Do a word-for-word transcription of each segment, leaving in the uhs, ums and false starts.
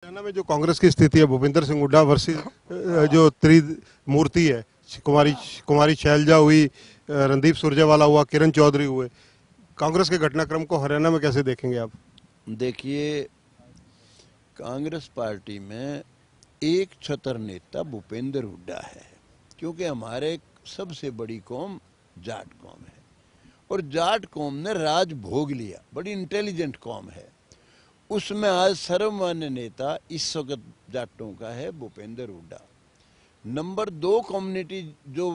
हरियाणा में जो कांग्रेस की स्थिति है, भूपेंद्र सिंह हुड्डा वर्सेस जो त्रिमूर्ति है, कुमारी कुमारी शैलजा हुई, रणदीप सुरजेवाला हुआ, किरण चौधरी हुए, कांग्रेस के घटनाक्रम को हरियाणा में कैसे देखेंगे आप? देखिए, कांग्रेस पार्टी में एक छतर नेता भूपेंद्र हुड्डा है, क्योंकि हमारे सबसे बड़ी कौम जाट कौम है और जाट कौम ने राज भोग लिया, बड़ी इंटेलिजेंट कौम है। उसमें आज सर्वमान्य नेता इस वक्त जाटों का है भूपेंद्र हुड्डा। नंबर दो कम्युनिटी जो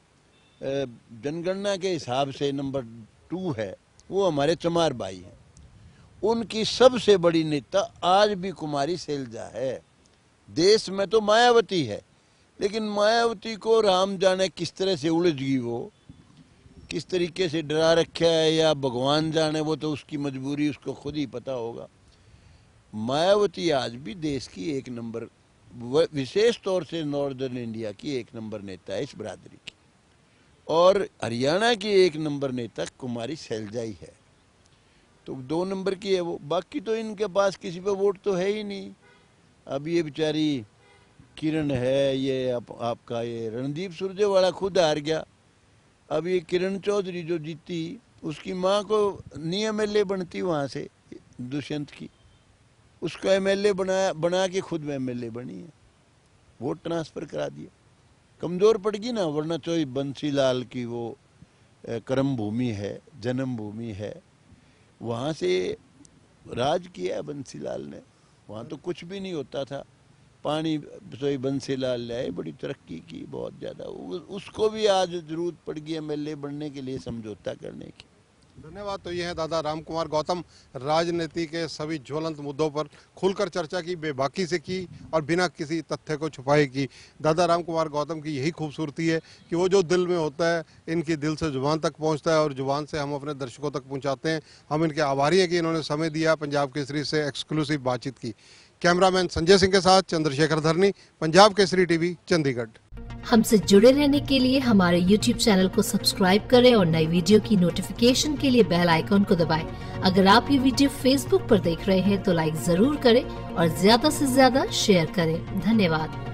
जनगणना के हिसाब से नंबर टू है, वो हमारे चमार भाई हैं। उनकी सबसे बड़ी नेता आज भी कुमारी शैलजा है। देश में तो मायावती है, लेकिन मायावती को राम जाने किस तरह से उलझ गई, वो किस तरीके से डरा रखा है, या भगवान जाने, वो तो उसकी मजबूरी उसको खुद ही पता होगा। मायावती आज भी देश की एक नंबर, विशेष तौर से नॉर्दर्न इंडिया की एक नंबर नेता है इस बरादरी की, और हरियाणा की एक नंबर नेता कुमारी शैलजा ही है। तो दो नंबर की है वो। बाकी तो इनके पास किसी पे वोट तो है ही नहीं। अब ये बेचारी किरण है, ये आप, आपका ये रणदीप सुरजेवाला खुद हार गया। अब ये किरण चौधरी जो जीती, उसकी माँ को नहीं एम एल ए बनती वहाँ से दुष्यंत की, उसको एम एल ए बनाया, बना के खुद में एम एल ए बनी है, वोट ट्रांसफ़र करा दिया। कमज़ोर पड़ गई ना, वरना चोई बंसीलाल की वो कर्म भूमि है, जन्म भूमि है, वहाँ से राज किया है बंसीलाल ने। वहाँ तो कुछ भी नहीं होता था, पानी सोई बंसीलाल लाए, बड़ी तरक्की की बहुत ज़्यादा। उसको भी आज जरूरत पड़ गई एम एल ए बनने के लिए समझौता करने की। धन्यवाद। तो ये है दादा रामकुमार गौतम, राजनीति के सभी ज्वलंत मुद्दों पर खुलकर चर्चा की, बेबाकी से की और बिना किसी तथ्य को छुपाए की। दादा रामकुमार गौतम की यही खूबसूरती है कि वो जो दिल में होता है, इनकी दिल से जुबान तक पहुंचता है और जुबान से हम अपने दर्शकों तक पहुंचाते हैं। हम इनके आभारी हैं कि इन्होंने समय दिया, पंजाब केसरी से एक्सक्लूसिव बातचीत की। कैमरामैन संजय सिंह के साथ चंद्रशेखर धरनी, पंजाब केसरी टीवी, चंडीगढ़। हमसे जुड़े रहने के लिए हमारे यूट्यूब चैनल को सब्सक्राइब करें और नई वीडियो की नोटिफिकेशन के लिए बेल आइकॉन को दबाएं। अगर आप ये वीडियो फेसबुक पर देख रहे हैं तो लाइक जरूर करें और ज्यादा से ज्यादा शेयर करें। धन्यवाद।